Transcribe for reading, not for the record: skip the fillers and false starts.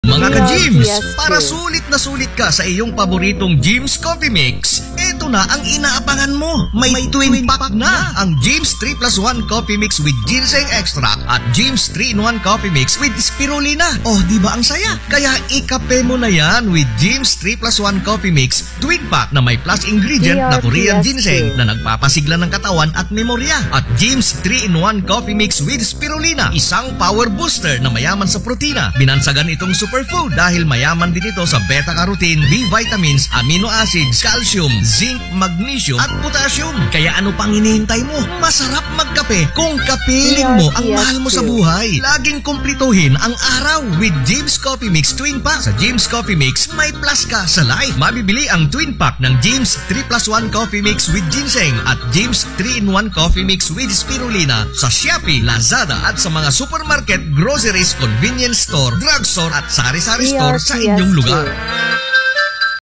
Mga ka-Gyms, Yes, para yes. sulit na sulit ka sa iyong paboritong Gyms Coffee Mix, eto na ang inaabangan mo. May twin pack na ang Gyms 3 plus 1 Coffee Mix with Ginseng Extract at Gyms 3-in-1 Coffee Mix with Spirulina. Oh, di ba ang saya? Kaya ikape mo na yan with Gyms 3 plus 1 Coffee Mix twin pack na may plus ingredient na Korean ginseng na nagpapasigla ng katawan at memorya. At Gyms 3-in-1 Coffee Mix with Spirulina, isang power booster na mayaman sa protina. Binansagan itong superfood dahil mayaman din ito sa beta-carotene, B vitamins, amino acids, calcium, zinc, magnesium at potassium. Kaya ano pang hinihintay mo? Masarap magkape kung kapiling mo ang mahal mo sa buhay. Laging kumplituhin ang araw with Gyms Coffee Mix Twin Pack. Sa Gyms Coffee Mix, may plus ka sa life. Mabibili ang twin pack ng Gyms 3 plus 1 Coffee Mix with Ginseng at Gyms 3-in-1 Coffee Mix with Spirulina sa Shopee, Lazada at sa mga supermarket, groceries, convenience store, drugstore at sari-sari store sa inyong lugar.